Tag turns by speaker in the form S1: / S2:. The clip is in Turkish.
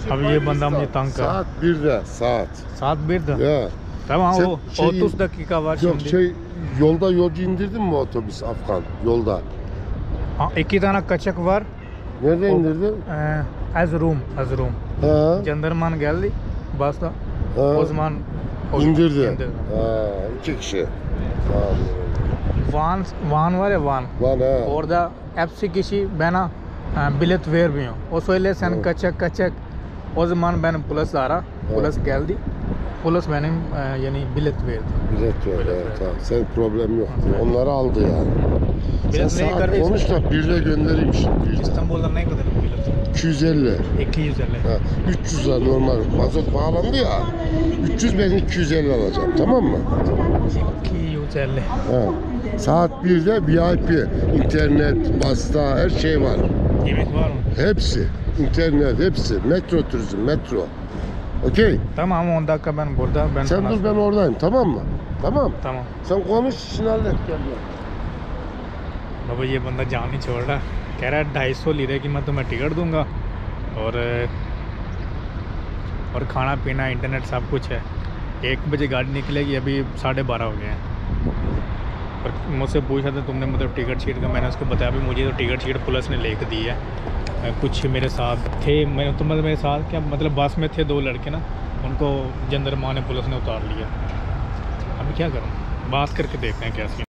S1: Abi ये बंदा मुझे तंग कर.
S2: Saat 1'de saat.
S1: Saat 1'de.
S2: Ya.
S1: Tamam
S2: Sen
S1: o 30 dakika var
S2: Yok
S1: şimdi.
S2: yolda yolcu indirdin mi otobüs Afgan yolda?
S1: Ha, 2 tane kaçak var.
S2: Nerede indirdin?
S1: Erzurum.
S2: Ha.
S1: Jandarman geldi. Basla.
S2: Ha.
S1: O zaman
S2: İndirdi. Ha, 2 kişi. Tamam.
S1: Van var ya Van.
S2: Van ha.
S1: Orada hepsi kişi bana bilet vermiyor. O söyle sen kaçak. O zaman benim polis ara. Polis geldi. Polis benim yani bilet verdi.
S2: Bilet verdi. Evet, tamam. Senin problem yok. Onları aldı yani.
S1: Bilet
S2: Sen
S1: neyi
S2: saat
S1: kardeşim?
S2: konuş da 1'de göndereyim şimdi.
S1: İstanbul'dan ne kadar bilet?
S2: 250.
S1: 250.
S2: Ha, 300 lira normal. Mazot pahalandı ya. 300 ben 250 alacağım. Tamam mı?
S1: 250.
S2: Ha. Saat 1'de VIP. İnternet, pasta, her şey var.
S1: Yemek var mı?
S2: Hepsi. İnternet, hepsi. Metro turizm, metro. Okey.
S1: Tamam 10 dakika ben burada.
S2: Sen dur ben oradayım. Tamam mı? Tamam.
S1: Tamam.
S2: Sen konuş işini hallet gel.
S1: बाबा ये बंदा जान नहीं छोड़ रहा, कह रहा है 250 लीरे की मैं तुम्हें टिकट दूंगा और खाना पीना इंटरनेट सब कुछ है। 1 बजे गाड़ी निकलेगी, अभी 12:30 हो गए हैं। और मुझसे पूछा था तुमने मतलब टिकट शीट का, मैंने उसको बताया भी मुझे तो टिकट शीट पुलिस ने लेकर दी है। कुछ मेरे साथ थे, मैं तो मतलब मेरे साथ क्या मतलब बस में थे 2 लड़के ना, उनको जनरमान पुलिस ने उतार लिया। अभी क्या करूँ, बात करके देखते हैं क्या सीन।